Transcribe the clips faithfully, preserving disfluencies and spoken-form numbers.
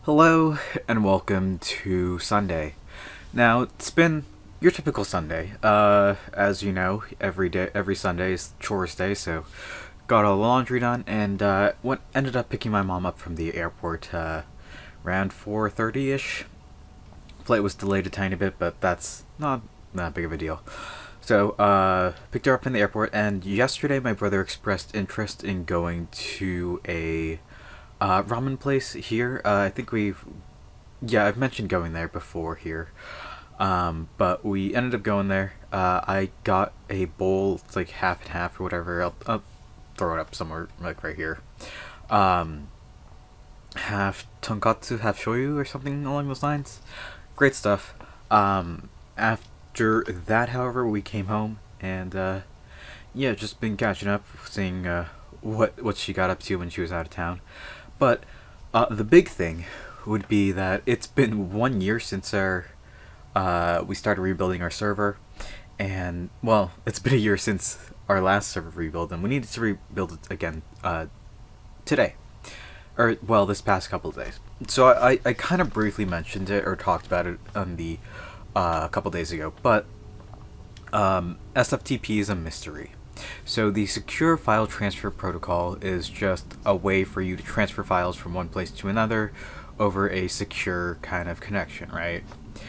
Hello and welcome to Sunday. Now, it's been your typical Sunday. Uh, as you know, every day, every Sunday is chores day, so got all the laundry done and uh, went ended up picking my mom up from the airport uh, around four thirty ish. Flight was delayed a tiny bit, but that's not that big of a deal. So, uh, picked her up in the airport, and yesterday my brother expressed interest in going to a uh, ramen place here. Uh, I think we've, yeah, I've mentioned going there before here. Um, but we ended up going there. Uh, I got a bowl, it's like half and half or whatever. I'll, I'll throw it up somewhere, like right here. Um, half tonkatsu, half shoyu, or something along those lines. Great stuff. Um, after that, however, we came home and, uh, yeah, just been catching up, seeing, uh, what, what she got up to when she was out of town. But, uh, the big thing would be that it's been one year since our, uh, we started rebuilding our server. And, well, it's been a year since our last server rebuild, and we needed to rebuild it again, uh, today. Or, well, this past couple of days. So I, I kind of briefly mentioned it, or talked about it on the, uh, a couple days ago, but, um, S F T P is a mystery. So the Secure File Transfer Protocol is just a way for you to transfer files from one place to another over a secure kind of connection, right?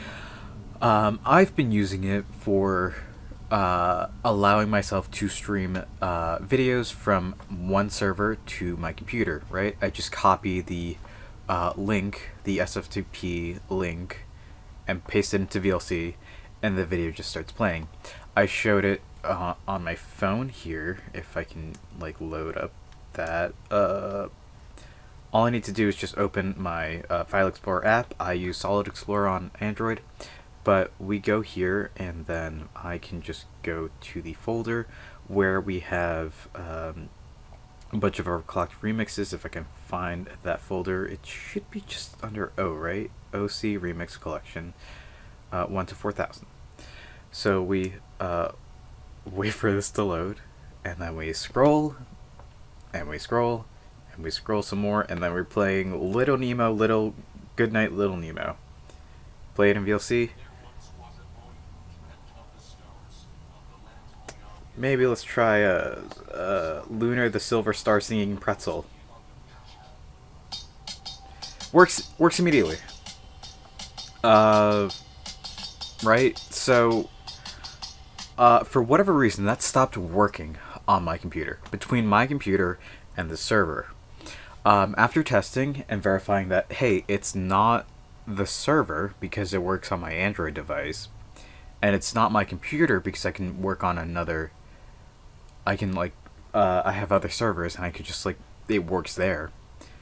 Um, I've been using it for uh, allowing myself to stream uh, videos from one server to my computer, right? I just copy the uh, link, the S F T P link, and paste it into V L C, and the video just starts playing. I showed it uh, on my phone here, if I can like load up that. Uh, all I need to do is just open my uh, File Explorer app. I use Solid Explorer on Android. But we go here, and then I can just go to the folder where we have um, a bunch of overclocked remixes. If I can find that folder, it should be just under O, right? O C Remix Collection, uh, one to four thousand. So we uh, wait for this to load, and then we scroll, and we scroll, and we scroll some more, and then we're playing Little Nemo, Little Goodnight, Little Nemo. Play it in V L C. Maybe let's try uh, uh, Lunar the Silver Star Singing Pretzel. Works works immediately. Uh, right? So, uh, for whatever reason, that stopped working on my computer. Between my computer and the server. Um, after testing and verifying that, hey, it's not the server because it works on my Android device, and it's not my computer because I can work on another... I can, like, uh, I have other servers, and I could just, like, it works there.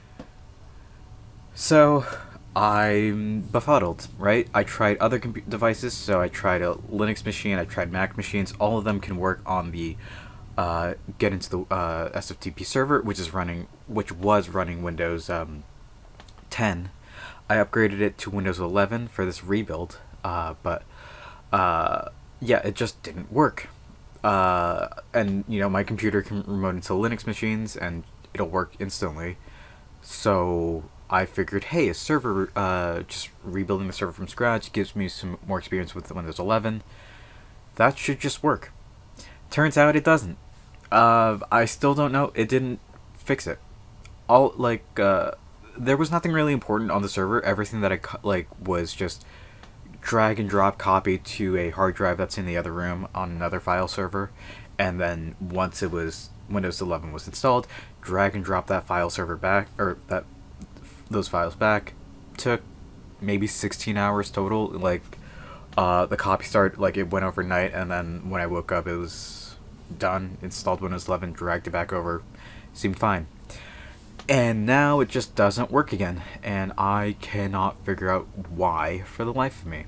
So, I'm befuddled, right? I tried other computer devices, so I tried a Linux machine, I tried Mac machines, all of them can work on the, uh, get into the, uh, S F T P server, which is running, which was running Windows, um, ten. I upgraded it to Windows eleven for this rebuild, uh, but, uh, yeah, it just didn't work. Uh, and, you know, my computer can remote into Linux machines, and it'll work instantly. So I figured, hey, a server, uh, just rebuilding the server from scratch gives me some more experience with Windows eleven. That should just work. Turns out it doesn't. Uh, I still don't know. It didn't fix it. All, like, uh, there was nothing really important on the server. Everything that I, like, was just drag and drop copy to a hard drive that's in the other room on another file server, and then once it was Windows eleven was installed, drag and drop that file server back, or that those files back. Took maybe sixteen hours total. Like, uh, the copy started, like, it went overnight, and then when I woke up it was done, installed Windows eleven, dragged it back over, seemed fine. And now it just doesn't work again, and I cannot figure out why for the life of me.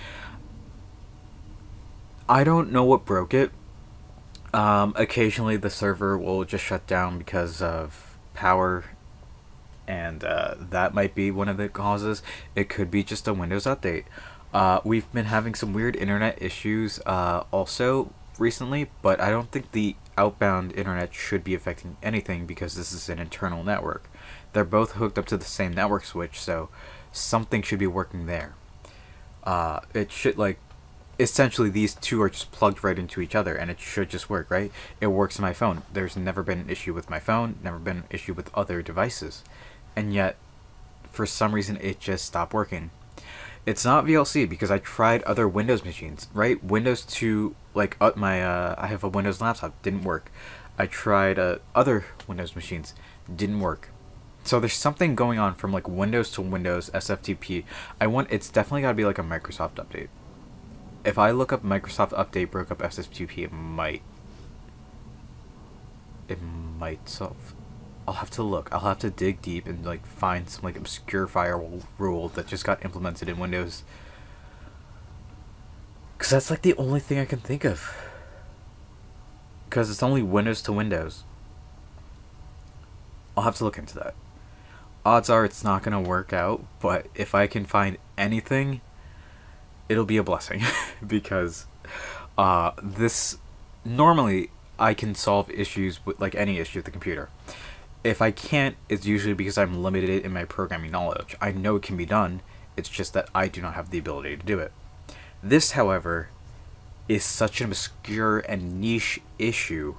I don't know what broke it. Um, occasionally the server will just shut down because of power, and uh, that might be one of the causes. It could be just a Windows update. Uh, we've been having some weird internet issues uh, also recently, but I don't think the outbound internet should be affecting anything because this is an internal network. They're both hooked up to the same network switch, so something should be working there. Uh, it should, like, essentially these two are just plugged right into each other, and it should just work, right? It works on my phone. There's never been an issue with my phone, never been an issue with other devices. And yet, for some reason, it just stopped working. It's not V L C, because I tried other Windows machines, right? Windows two, like, uh, my, uh, I have a Windows laptop, didn't work. I tried uh, other Windows machines, didn't work. So there's something going on from, like, Windows to Windows, S F T P. I want, it's definitely got to be, like, a Microsoft update. If I look up Microsoft update broke up S F T P, it might, it might solve. I'll have to look. I'll have to dig deep and, like, find some, like, obscure firewall rule that just got implemented in Windows. Because that's, like, the only thing I can think of. Because it's only Windows to Windows. I'll have to look into that. Odds are it's not going to work out, but if I can find anything, it'll be a blessing. Because uh, this, normally, I can solve issues with, like, any issue with the computer. If I can't, it's usually because I'm limited in my programming knowledge. I know it can be done, it's just that I do not have the ability to do it. This, however, is such an obscure and niche issue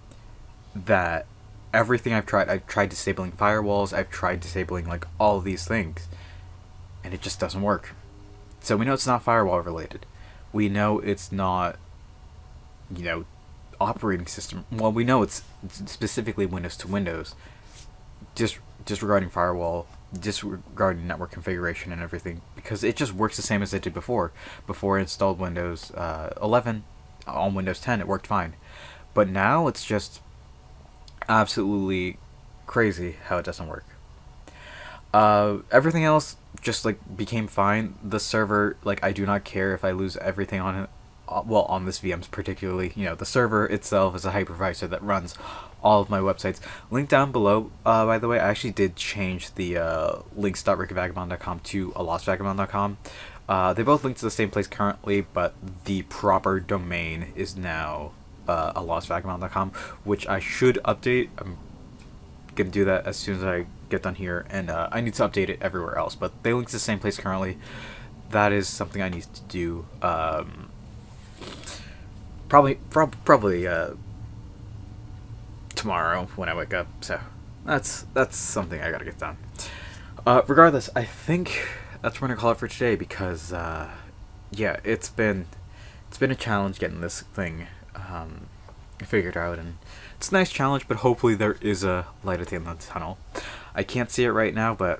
that everything I've tried, I've tried disabling firewalls, I've tried disabling, like, all of these things, and it just doesn't work. So we know it's not firewall related. We know it's not, you know, operating system. Well, we know it's specifically Windows to Windows. Just disregarding firewall, disregarding network configuration and everything, because it just works the same as it did before. Before I installed Windows uh, eleven on Windows ten, it worked fine. But now it's just absolutely crazy how it doesn't work. Uh, everything else just, like, became fine. The server, like, I do not care if I lose everything on it. Well, on this V M particularly, you know, the server itself is a hypervisor that runs all of my websites. Link down below, uh, by the way, I actually did change the uh, links dot ricky vagabond dot com to a lost vagabond dot com. Uh, they both link to the same place currently, but the proper domain is now uh, a lost vagabond dot com, which I should update. I'm going to do that as soon as I get done here, and uh, I need to update it everywhere else, but they link to the same place currently. That is something I need to do. Um, Probably, prob probably uh, tomorrow when I wake up. So that's that's something I gotta get done. Uh, regardless, I think that's what we're gonna call it for today, because uh, yeah, it's been it's been a challenge getting this thing um, figured out, and it's a nice challenge. But hopefully there is a light at the end of the tunnel. I can't see it right now, but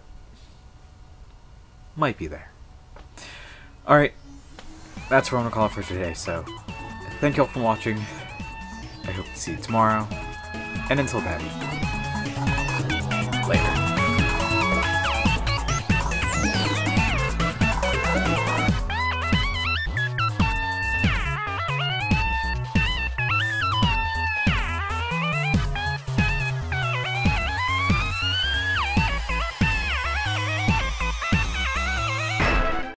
might be there. All right, that's what I'm gonna call it for today. So. Thank you all for watching. I hope to see you tomorrow. And until then, later.